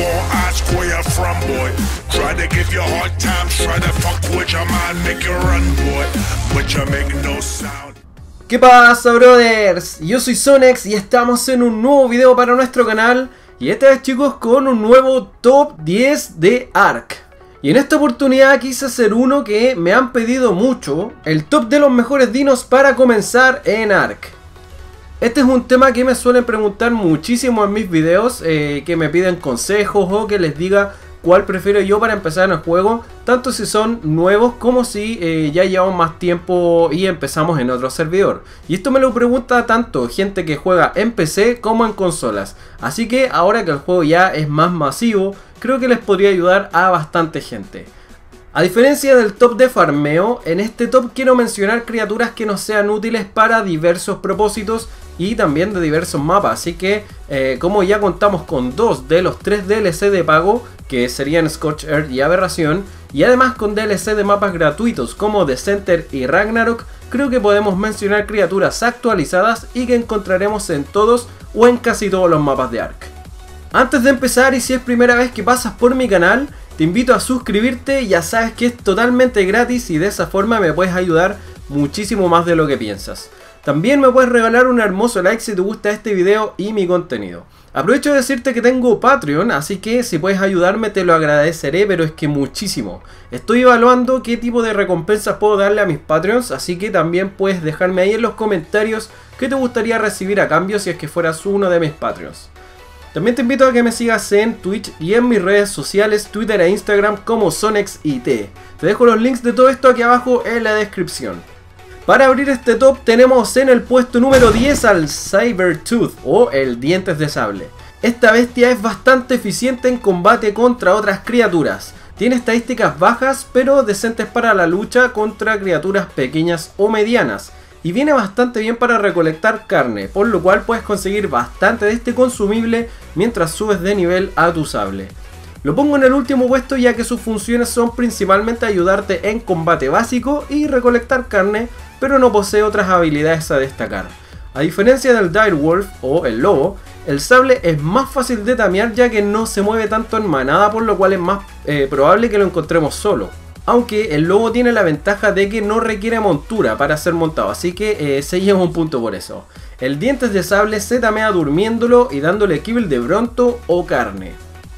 gon' ask where you're from, boy. Try to give you hard times, try to fuck with your mind, make you run, boy. But you make no sound. ¿Qué pasa, brothers? Yo soy Zonex y estamos en un nuevo video para nuestro canal. Y esta vez, chicos, con un nuevo top 10 de Ark. Y en esta oportunidad quise hacer uno que me han pedido mucho: el top de los mejores dinos para comenzar en Ark. Este es un tema que me suelen preguntar muchísimo en mis videos, que me piden consejos o que les diga cuál prefiero yo para empezar en el juego, tanto si son nuevos como si ya llevamos más tiempo y empezamos en otro servidor. Y esto me lo pregunta tanto gente que juega en PC como en consolas, así que ahora que el juego ya es más masivo, creo que les podría ayudar a bastante gente. A diferencia del top de farmeo, en este top quiero mencionar criaturas que nos sean útiles para diversos propósitos y también de diversos mapas, así que como ya contamos con 2 de los 3 DLC de pago, que serían Scorched Earth y Aberración, y además con DLC de mapas gratuitos como The Center y Ragnarok, creo que podemos mencionar criaturas actualizadas y que encontraremos en todos o en casi todos los mapas de Ark. Antes de empezar, y si es primera vez que pasas por mi canal, te invito a suscribirte. Ya sabes que es totalmente gratis y de esa forma me puedes ayudar muchísimo más de lo que piensas. También me puedes regalar un hermoso like si te gusta este video y mi contenido. Aprovecho de decirte que tengo Patreon, así que si puedes ayudarme te lo agradeceré, pero es que muchísimo. Estoy evaluando qué tipo de recompensas puedo darle a mis Patreons, así que también puedes dejarme ahí en los comentarios qué te gustaría recibir a cambio si es que fueras uno de mis Patreons. También te invito a que me sigas en Twitch y en mis redes sociales, Twitter e Instagram como ZonexIT. Te dejo los links de todo esto aquí abajo en la descripción. Para abrir este top tenemos en el puesto número 10 al Sabertooth o el Dientes de Sable. Esta bestia es bastante eficiente en combate contra otras criaturas. Tiene estadísticas bajas pero decentes para la lucha contra criaturas pequeñas o medianas. Y viene bastante bien para recolectar carne, por lo cual puedes conseguir bastante de este consumible mientras subes de nivel a tu sable. Lo pongo en el último puesto ya que sus funciones son principalmente ayudarte en combate básico y recolectar carne, pero no posee otras habilidades a destacar. A diferencia del Direwolf o el lobo, el sable es más fácil de tamear ya que no se mueve tanto en manada, por lo cual es más probable que lo encontremos solo. Aunque el lobo tiene la ventaja de que no requiere montura para ser montado, así que se lleva un punto por eso. El Dientes de Sable se tamea durmiéndolo y dándole kibble de bronto o carne.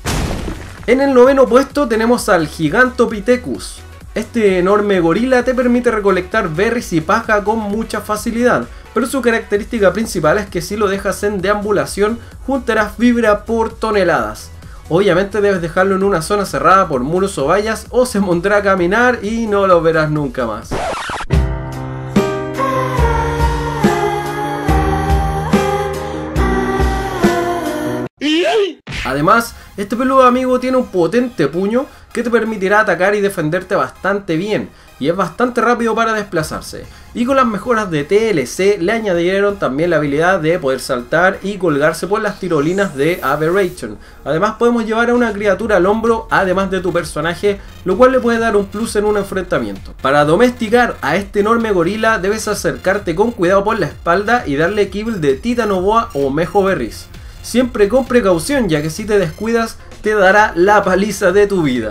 En el noveno puesto tenemos al Gigantopithecus. Este enorme gorila te permite recolectar berries y paja con mucha facilidad, pero su característica principal es que si lo dejas en deambulación juntarás fibra por toneladas. Obviamente debes dejarlo en una zona cerrada por muros o vallas o se pondrá a caminar y no lo verás nunca más. Además, este peludo amigo tiene un potente puño que te permitirá atacar y defenderte bastante bien, y es bastante rápido para desplazarse. Y con las mejoras de TLC le añadieron también la habilidad de poder saltar y colgarse por las tirolinas de Aberration. Además podemos llevar a una criatura al hombro además de tu personaje, lo cual le puede dar un plus en un enfrentamiento. Para domesticar a este enorme gorila debes acercarte con cuidado por la espalda y darle kibble de Titanoboa o Mejo Berries. Siempre con precaución, ya que si te descuidas te dará la paliza de tu vida.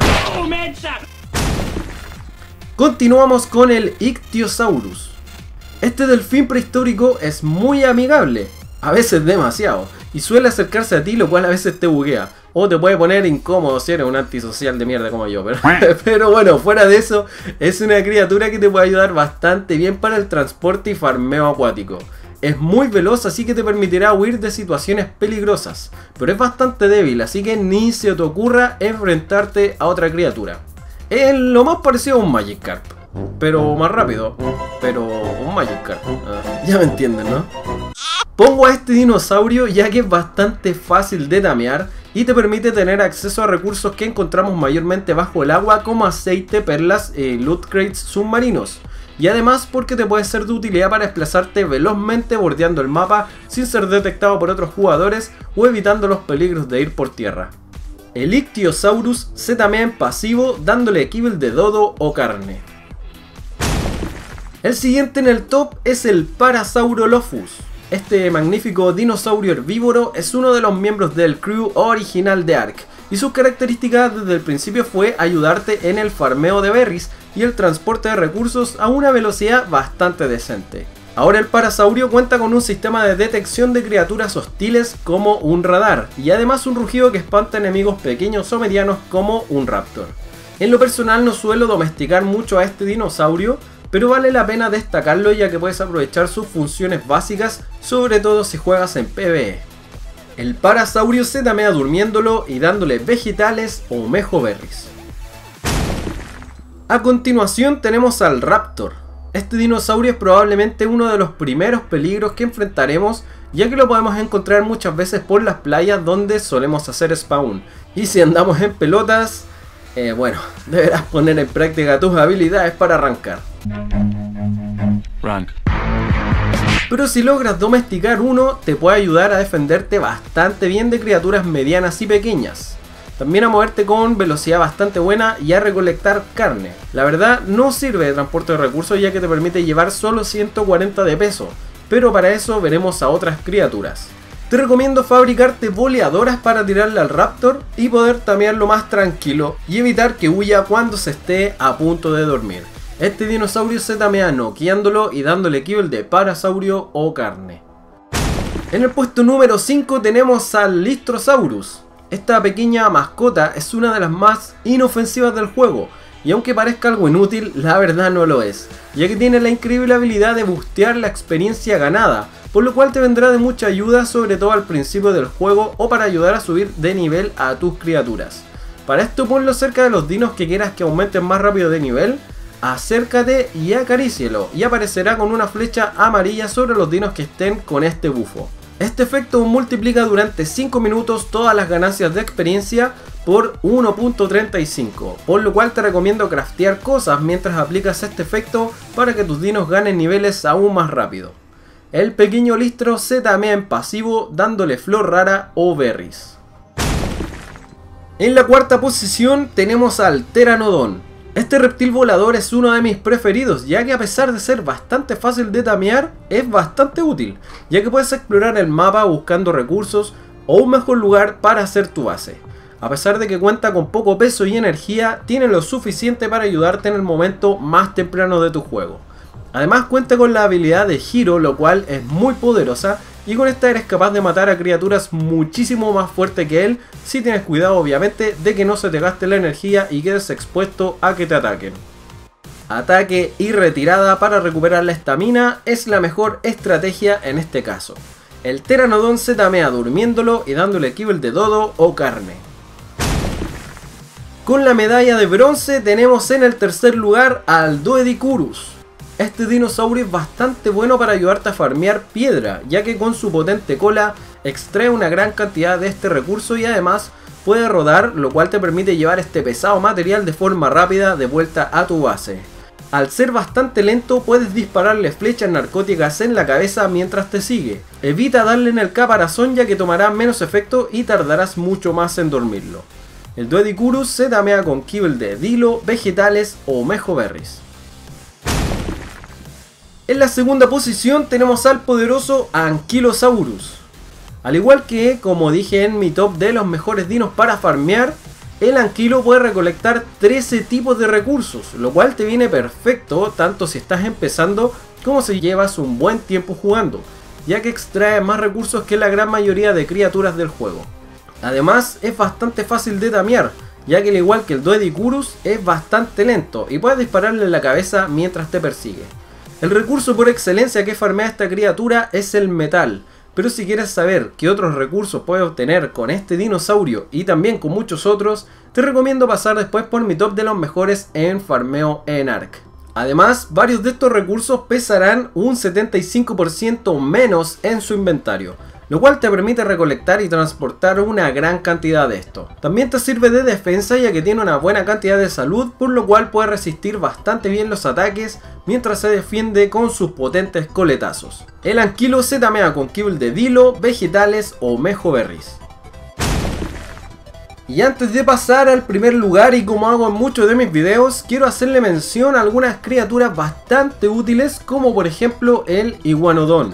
Continuamos con el Ichthyosaurus. Este delfín prehistórico es muy amigable, a veces demasiado, y suele acercarse a ti, lo cual a veces te buguea o te puede poner incómodo si eres un antisocial de mierda como yo, pero bueno, fuera de eso, es una criatura que te puede ayudar bastante bien para el transporte y farmeo acuático. Es muy veloz, así que te permitirá huir de situaciones peligrosas, pero es bastante débil, así que ni se te ocurra enfrentarte a otra criatura. Es lo más parecido a un Magikarp, pero más rápido, pero un Magikarp, ya me entienden, ¿no? Pongo a este dinosaurio ya que es bastante fácil de tamear y te permite tener acceso a recursos que encontramos mayormente bajo el agua como aceite, perlas y loot crates submarinos. Y además porque te puede ser de utilidad para desplazarte velozmente bordeando el mapa sin ser detectado por otros jugadores o evitando los peligros de ir por tierra. El Ichthyosaurus se tamea en pasivo dándole kibble de dodo o carne. El siguiente en el top es el Parasaurolophus. Este magnífico dinosaurio herbívoro es uno de los miembros del crew original de Ark y sus características desde el principio fue ayudarte en el farmeo de berries y el transporte de recursos a una velocidad bastante decente. Ahora el Parasaurio cuenta con un sistema de detección de criaturas hostiles como un radar, y además un rugido que espanta enemigos pequeños o medianos como un raptor. En lo personal no suelo domesticar mucho a este dinosaurio, pero vale la pena destacarlo ya que puedes aprovechar sus funciones básicas, sobre todo si juegas en PvE. El Parasaurio se tamea durmiéndolo y dándole vegetales o mejoberries. A continuación tenemos al Raptor. Este dinosaurio es probablemente uno de los primeros peligros que enfrentaremos, ya que lo podemos encontrar muchas veces por las playas donde solemos hacer spawn. Y si andamos en pelotas, bueno, deberás poner en práctica tus habilidades para arrancar. Rank. Pero si logras domesticar uno, te puede ayudar a defenderte bastante bien de criaturas medianas y pequeñas. También a moverte con velocidad bastante buena y a recolectar carne. La verdad no sirve de transporte de recursos ya que te permite llevar solo 140 de peso, pero para eso veremos a otras criaturas. Te recomiendo fabricarte boleadoras para tirarle al Raptor y poder tamearlo más tranquilo y evitar que huya cuando se esté a punto de dormir. Este dinosaurio se tamea noqueándolo y dándole kill de Parasaurio o carne. En el puesto número 5 tenemos al Lystrosaurus. Esta pequeña mascota es una de las más inofensivas del juego, y aunque parezca algo inútil, la verdad no lo es, ya que tiene la increíble habilidad de boostear la experiencia ganada, por lo cual te vendrá de mucha ayuda sobre todo al principio del juego o para ayudar a subir de nivel a tus criaturas. Para esto ponlo cerca de los dinos que quieras que aumenten más rápido de nivel, acércate y acarícielo, y aparecerá con una flecha amarilla sobre los dinos que estén con este bufo. Este efecto multiplica durante 5 minutos todas las ganancias de experiencia por 1.35, por lo cual te recomiendo craftear cosas mientras aplicas este efecto para que tus dinos ganen niveles aún más rápido. El pequeño Lystro se tamea en pasivo dándole flor rara o berries. En la cuarta posición tenemos al Pteranodon. Este reptil volador es uno de mis preferidos, ya que a pesar de ser bastante fácil de tamear, es bastante útil, ya que puedes explorar el mapa buscando recursos o un mejor lugar para hacer tu base. A pesar de que cuenta con poco peso y energía, tiene lo suficiente para ayudarte en el momento más temprano de tu juego. Además cuenta con la habilidad de giro, lo cual es muy poderosa, y con esta eres capaz de matar a criaturas muchísimo más fuertes que él, si tienes cuidado obviamente de que no se te gaste la energía y quedes expuesto a que te ataquen. Ataque y retirada para recuperar la estamina es la mejor estrategia en este caso. El Pteranodon se tamea durmiéndolo y dándole kill de dodo o carne. Con la medalla de bronce tenemos en el tercer lugar al Doedicurus. Este dinosaurio es bastante bueno para ayudarte a farmear piedra, ya que con su potente cola extrae una gran cantidad de este recurso y además puede rodar, lo cual te permite llevar este pesado material de forma rápida de vuelta a tu base. Al ser bastante lento puedes dispararle flechas narcóticas en la cabeza mientras te sigue. Evita darle en el caparazón ya que tomará menos efecto y tardarás mucho más en dormirlo. El Doedicurus se tamea con kill de dilo, vegetales o mejoberries. En la segunda posición tenemos al poderoso Ankylosaurus. Al igual que, como dije en mi top de los mejores dinos para farmear, el Ankylo puede recolectar 13 tipos de recursos, lo cual te viene perfecto tanto si estás empezando como si llevas un buen tiempo jugando, ya que extrae más recursos que la gran mayoría de criaturas del juego. Además es bastante fácil de tamear, ya que al igual que el Doedicurus es bastante lento y puedes dispararle en la cabeza mientras te persigue. El recurso por excelencia que farmea esta criatura es el metal, pero si quieres saber qué otros recursos puedes obtener con este dinosaurio y también con muchos otros, te recomiendo pasar después por mi top de los mejores en farmeo en Ark. Además, varios de estos recursos pesarán un 75% menos en su inventario, lo cual te permite recolectar y transportar una gran cantidad de esto. También te sirve de defensa ya que tiene una buena cantidad de salud, por lo cual puede resistir bastante bien los ataques mientras se defiende con sus potentes coletazos. El Ankylo se tamea con kill de dilo, vegetales o mejoberries. Y antes de pasar al primer lugar, y como hago en muchos de mis videos, quiero hacerle mención a algunas criaturas bastante útiles como por ejemplo el Iguanodon.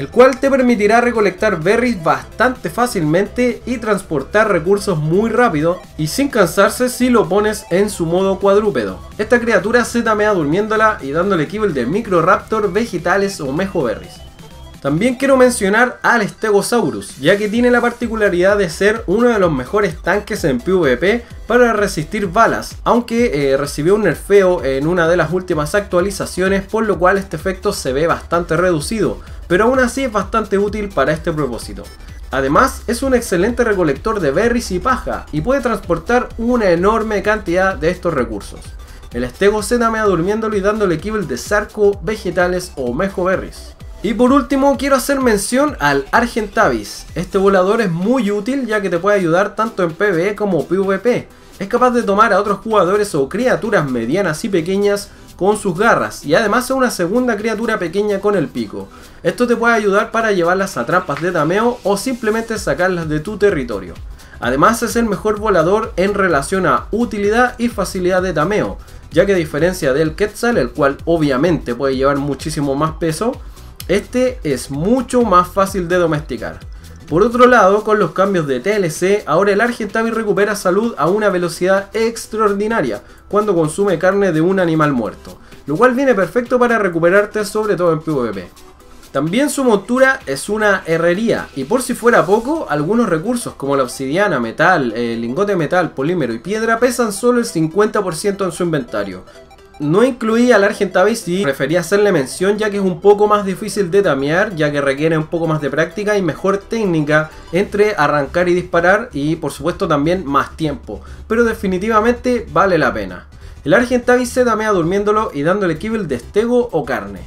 el cual te permitirá recolectar berries bastante fácilmente y transportar recursos muy rápido y sin cansarse si lo pones en su modo cuadrúpedo. Esta criatura se tamea durmiéndola y dándole kibble de Microraptor, vegetales o mejoberries. También quiero mencionar al Stegosaurus, ya que tiene la particularidad de ser uno de los mejores tanques en PvP para resistir balas, aunque recibió un nerfeo en una de las últimas actualizaciones, por lo cual este efecto se ve bastante reducido, pero aún así es bastante útil para este propósito. Además es un excelente recolector de berries y paja y puede transportar una enorme cantidad de estos recursos. El Stego se tamea durmiéndolo y dándole kibble de Sarco, vegetales o mejoberries. Y por último quiero hacer mención al Argentavis. Este volador es muy útil ya que te puede ayudar tanto en PvE como PvP. Es capaz de tomar a otros jugadores o criaturas medianas y pequeñas con sus garras y además es una segunda criatura pequeña con el pico. Esto te puede ayudar para llevarlas a trampas de tameo o simplemente sacarlas de tu territorio. Además es el mejor volador en relación a utilidad y facilidad de tameo, ya que a diferencia del Quetzal, el cual obviamente puede llevar muchísimo más peso, este es mucho más fácil de domesticar. Por otro lado, con los cambios de TLC, ahora el Argentavis recupera salud a una velocidad extraordinaria cuando consume carne de un animal muerto, lo cual viene perfecto para recuperarte sobre todo en PvP. También su montura es una herrería y por si fuera poco, algunos recursos como la obsidiana, metal, lingote de metal, polímero y piedra pesan solo el 50% en su inventario. No incluí al Argentavis y preferí hacerle mención ya que es un poco más difícil de tamear, ya que requiere un poco más de práctica y mejor técnica entre arrancar y disparar y por supuesto también más tiempo, pero definitivamente vale la pena. El Argentavis se tamea durmiéndolo y dándole kibble de Stego o carne.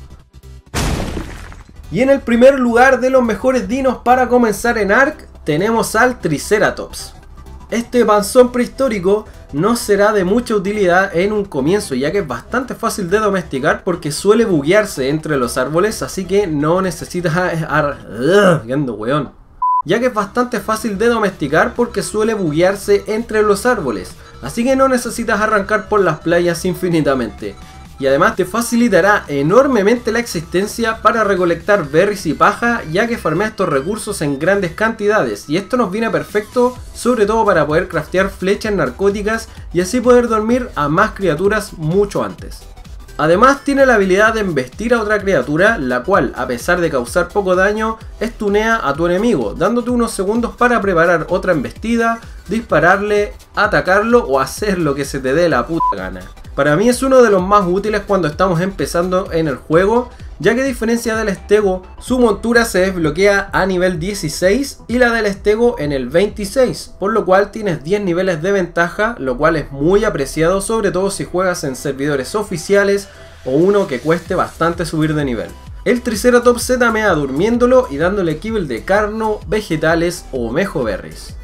Y en el primer lugar de los mejores dinos para comenzar en Ark tenemos al Triceratops. Este panzón prehistórico no será de mucha utilidad en un comienzo, ya que es bastante fácil de domesticar porque suele buguearse entre los árboles, así que no necesitas ya que es bastante fácil de domesticar porque suele buguearse entre los árboles, así que no necesitas arrancar por las playas infinitamente. Y además te facilitará enormemente la existencia para recolectar berries y paja, ya que farmea estos recursos en grandes cantidades, y esto nos viene perfecto sobre todo para poder craftear flechas narcóticas y así poder dormir a más criaturas mucho antes. Además tiene la habilidad de embestir a otra criatura, la cual a pesar de causar poco daño, estunea a tu enemigo, dándote unos segundos para preparar otra embestida, dispararle, atacarlo o hacer lo que se te dé la puta gana. Para mí es uno de los más útiles cuando estamos empezando en el juego, ya que a diferencia del Stego, su montura se desbloquea a nivel 16 y la del Stego en el 26, por lo cual tienes 10 niveles de ventaja, lo cual es muy apreciado, sobre todo si juegas en servidores oficiales o uno que cueste bastante subir de nivel. El Triceratops se tamea durmiéndolo y dándole kibble de carno, vegetales o mejoberries.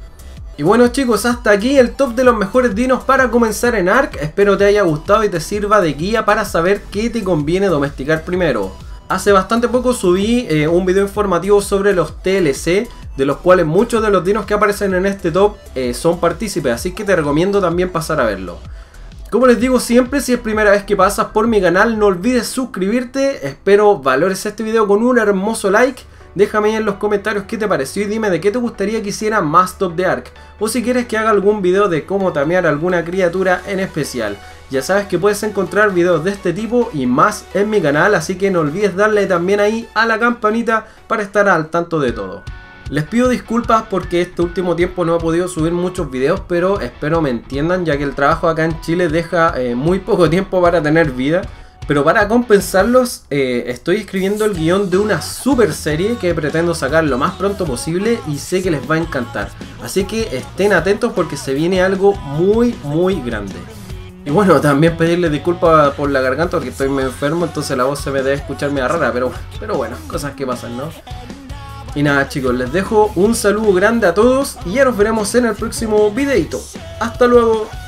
Y bueno chicos, hasta aquí el top de los mejores dinos para comenzar en Ark. Espero te haya gustado y te sirva de guía para saber qué te conviene domesticar primero. Hace bastante poco subí un video informativo sobre los TLC, de los cuales muchos de los dinos que aparecen en este top son partícipes, así que te recomiendo también pasar a verlo. Como les digo siempre, si es primera vez que pasas por mi canal, no olvides suscribirte. Espero valores este video con un hermoso like. Déjame ahí en los comentarios qué te pareció y dime de qué te gustaría que hiciera más top de Ark, o si quieres que haga algún video de cómo tamear alguna criatura en especial. Ya sabes que puedes encontrar videos de este tipo y más en mi canal, así que no olvides darle también ahí a la campanita para estar al tanto de todo. Les pido disculpas porque este último tiempo no he podido subir muchos videos, pero espero me entiendan, ya que el trabajo acá en Chile deja muy poco tiempo para tener vida. Pero para compensarlos, estoy escribiendo el guión de una super serie que pretendo sacar lo más pronto posible y sé que les va a encantar. Así que estén atentos porque se viene algo muy grande. Y bueno, también pedirles disculpas por la garganta porque estoy medio enfermo, entonces la voz se me debe escuchar medio rara, pero bueno, cosas que pasan, ¿no? Y nada chicos, les dejo un saludo grande a todos y ya nos veremos en el próximo videito. ¡Hasta luego!